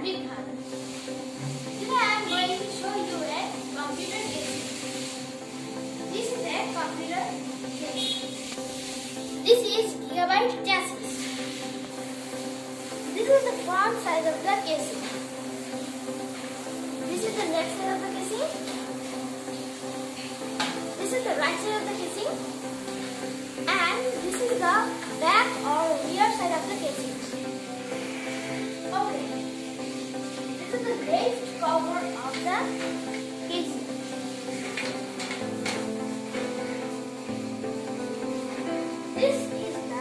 Abdul. Today I am going to show you a computer casing. This is a computer casing. This is gigabyte chassis. This is the front side of the casing. This is the left side of the casing. This is the right side of the casing. And this is the back or rear side of the casing. Okay. This is the left cover of the casing. This is the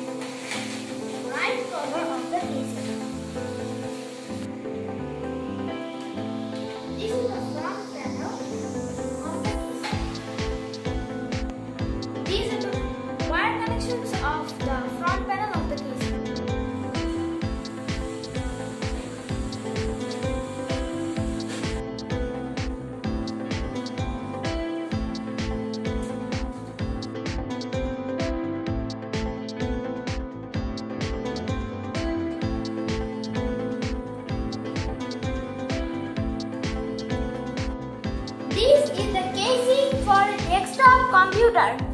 right cover of the casing. This is the front panel of the casing. These are the wire connections of the front panel of the casing. This is the casing for a desktop computer.